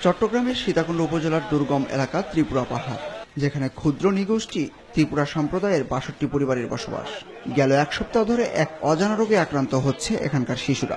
চট্টগ্রামের সীতাকুণ্ড উপজেলার দুর্গম এলাকা ত্রিপুরা পাহাড়, যেখানে ক্ষুদ্র নৃগোষ্ঠী ত্রিপুরা সম্প্রদায়ের ৬২ পরিবারের বসবাস। গেল এক সপ্তাহ ধরে এক অজানা রোগে আক্রান্ত হচ্ছে এখানকার শিশুরা।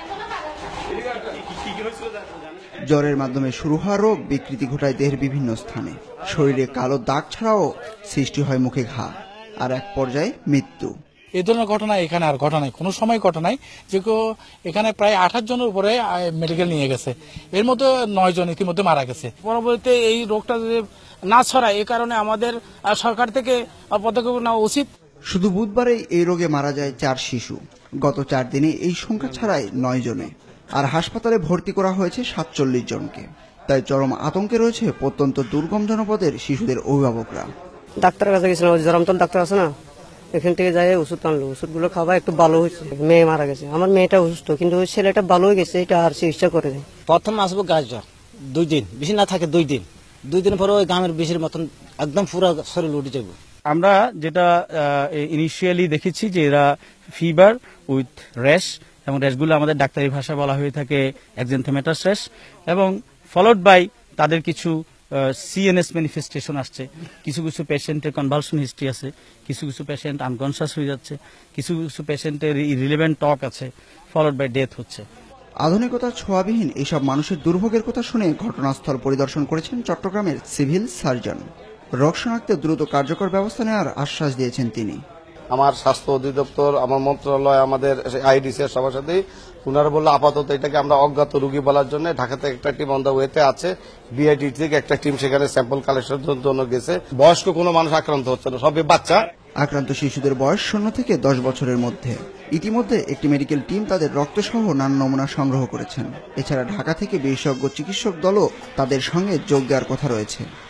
জ্বরের মাধ্যমে শুরু হওয়া রোগ বিকৃতি ঘটায় দেহের বিভিন্ন স্থানে। শরীরে কালো দাগ ছাড়াও সৃষ্টি হয় মুখে ঘা, আর এক পর্যায়ে মৃত্যু। এই ধরনের ঘটনা এখানে আর ঘটা নাই, কোনো সময় ঘটা নাই। যে এখানে প্রায় ২৮ জনের উপরে মেডিকেল নিয়ে গেছে, এর মধ্যে ৯ জন ইতিমধ্যে মারা গেছে। পরবর্তীতে এই রোগটা যদি না ছড়ায়, এই কারণে আমাদের সরকার থেকে পদক্ষেপ নেওয়া উচিত। শুধু বুধবারেই এই রোগে মারা যায় ৪ শিশু। গত ৪ দিনে এই সংখ্যা ছাড়ায় ৯ জনে, আর হাসপাতালে ভর্তি করা হয়েছে ৪৭ জনকে। তাই চরম আতঙ্কে রয়েছে প্রত্যন্ত দুর্গম জনপদের শিশুদের অভিভাবকরা। ডাক্তারের কাছে গেছিলাম, জরামতল ডাক্তার আছে না, এখান থেকে যাই ওষুধ আনলো, ওষুধগুলো খাওয়া একটু ভালো হয়েছে। মেয়ে মারা গেছে, আমার মেয়েটা অসুস্থ, কিন্তু ওই ছেলেটা ভালো হয়ে গেছে, এটা আর চিকিৎসা করে দেয়। প্রথম আসবো গাছ জ্বর, 2 দিন, বেশি না থাকে 2 দিন, 2 দিন পরে ওই গ্রামের বিষের মতন একদম পুরো শরীর উঠে যাবো। আমরা যেটা ইনিশিয়ালি দেখেছি যে এরা ফিভার উইথ র্যাশ, এবং র্যাশগুলো আমাদের ডাক্তারি ভাষা বলা হয়ে থাকে এক্সেন্থেমেটাস র্যাশ, এবং ফলোড বাই তাদের কিছু সিএনএস ম্যানিফেস্টেশন আসছে। কিছু কিছু পেশেন্টের কনভালশন হিস্ট্রি আছে, কিছু কিছু পেশেন্ট আনকনশাস হয়ে যাচ্ছে, কিছু কিছু পেশেন্টের ইরিলেভেন্ট টক আছে, ফলোড বাই ডেথ হচ্ছে। আধুনিকতার ছোঁয়াবিহীন এইসব মানুষের দুর্ভোগের কথা শুনে ঘটনাস্থল পরিদর্শন করেছেন চট্টগ্রামের সিভিল সার্জন। রোগ শনাক্তে দ্রুত কার্যকর ব্যবস্থা নেওয়ার আশ্বাস দিয়েছেন তিনি। আমার স্বাস্থ্য অধিদপ্তর, আমার মন্ত্রণালয়, আমাদের আইডিসি এর সবার সাথে ওনারা বললো আপাতত এটাকে আমরা অজ্ঞাত রোগী বলার জন্য ঢাকাতে একটা টিম অন দ্য ওয়েতে আছে, বিআইডি থেকে একটা টিম সেখানে স্যাম্পল কালেকশনের জন্য গেছে। বয়স্ক কোনো মানুষ আক্রান্ত হচ্ছে না, সবই বাচ্চা। আক্রান্ত শিশুদের বয়স 0 থেকে 10 বছরের মধ্যে। ইতিমধ্যে একটি মেডিকেল টিম তাদের রক্তসহ নানা নমুনা সংগ্রহ করেছেন। এছাড়া ঢাকা থেকে বিশেষজ্ঞ চিকিৎসক দলও তাদের সঙ্গে যোগ দেওয়ার কথা রয়েছে।